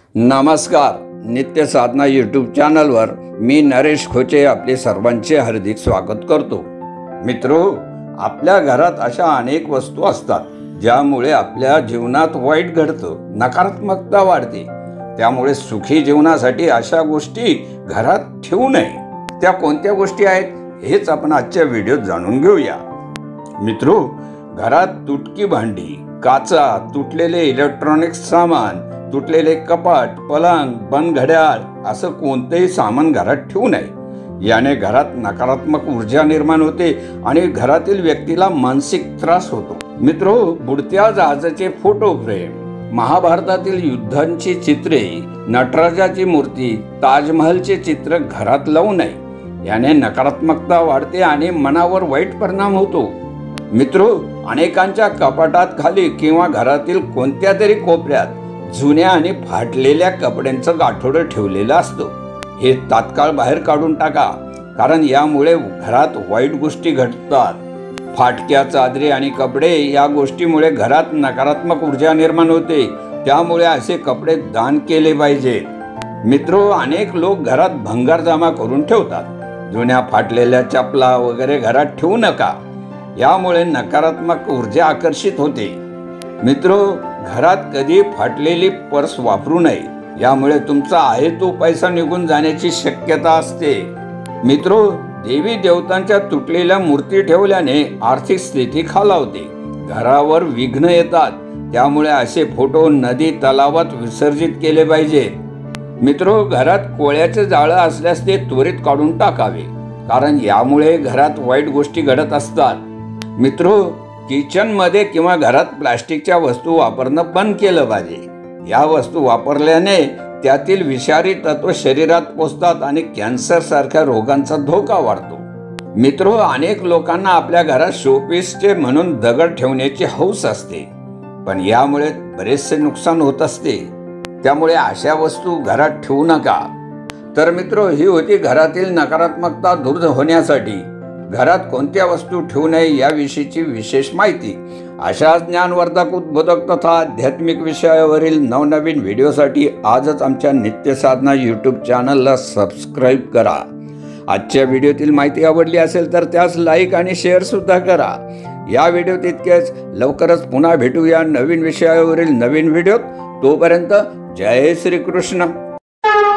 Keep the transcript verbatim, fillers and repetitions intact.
नमस्कार. नित्य साधना यूट्यूब चॅनलवर मी नरेश खोचे आपले सर्वांचे हार्दिक स्वागत करतो. मित्रो, आपल्या घरात अशा अनेक वस्तू असतात ज्यामुळे आपल्या जीवनात वाईट घडतं, नकारात्मकता वाढते. त्यामुळे सुखी जीवनासाठी अशा गोष्टी घरात ठेवू नये. त्या कोणत्या गोष्टी आहेत हेच आपण आजच्या व्हिडिओत जाणून घेऊया. मित्रो, घरात तुटकी भांडी, काचा, तुटलेले इलेक्ट्रॉनिक सामान, तुटलेले कपाट, पलंग, बंद घड्याळ असं कोणतेही सामान घरात ठेवू नये. याने घरात नकारात्मक ऊर्जा निर्माण होते आणि घरातील व्यक्तीला मानसिक त्रास होतो. मित्रो, बुडत्या जहाजाचे फोटो फ्रेम, महाभारतातील युद्धांची चित्रे, नटराजाची मूर्ती, ताजमहलचे चित्र घरात लावू नये. याने नकारात्मकता वाढते आणि मनावर वाईट परिणाम होतो. मित्रो, अनेकांच्या कपाटात खाली किंवा घरातील कोणत्या तरी कोपऱ्यात जुन्या आणि फाटलेल्या कपड्यांचं गाठोडं ठेवलेलं असतं. हे तात्काळ बाहेर काढून टाका, कारण यामुळे घरात वाईट गोष्टी घडतात. फाटक्या चादरी आणि कपडे या गोष्टीमुळे घरात नकारात्मक ऊर्जा निर्माण होते. त्यामुळे असे कपडे दान केले पाहिजे. मित्रो, अनेक लोक घरात भंगार जमा करून ठेवतात. जुन्या फाटलेल्या चपला वगैरे घरात ठेवू नका. यामुळे नकारात्मक ऊर्जा आकर्षित होते. मित्रो, घरात कधी फाटलेली पर्स वापरू नये. यामुळे तुमचा आहे तो पैसा निघून जाण्याची शक्यता असते. मित्रो, देवी देवतांच्या तुटलेल्या मूर्ती ठेवल्याने आर्थिक स्थिती खालावते, घरावर विघ्न येतात. त्यामुळे असे फोटो नदी तलावात विसर्जित केले पाहिजेत. मित्रो, घरात कोळ्याचे जाळं असल्यास ते त्वरित काढून टाकावे, कारण यामुळे घरात वाईट गोष्टी घडत असतात. मित्रो, किचन मध्ये किंवा घरात प्लास्टिकच्या वस्तू वापरणं बंद केलं पाहिजे. या वस्तू वापरल्याने त्यातील विषारी तत्व शरीरात पोचतात आणि कॅन्सर सारख्या रोगांचा धोका वाढतो. मित्रो, अनेक लोकांना आपल्या घरात शोपीसचे म्हणून दगड ठेवण्याची हौस असते, पण यामुळे बरेचसे नुकसान होत असते. त्यामुळे अशा वस्तू घरात ठेवू नका. तर मित्रो, ही होती घरातील नकारात्मकता दूर होण्यासाठी घरात कोणत्या वस्तू ठेवू नये याविषयीची विशेष माहिती. अशा ज्ञानवर्धक, उद्बोधक तथा आध्यात्मिक विषयावरील नवनवीन व्हिडिओसाठी आजच आमच्या नित्य साधना यूट्यूब चॅनलला सबस्क्राईब करा. आजच्या व्हिडिओतील माहिती आवडली असेल तर त्यास लाईक आणि शेअर सुद्धा करा. या व्हिडिओत इतकेच. लवकरच पुन्हा भेटूया नवीन विषयावरील नवीन व्हिडिओत. तोपर्यंत जय श्री कृष्ण.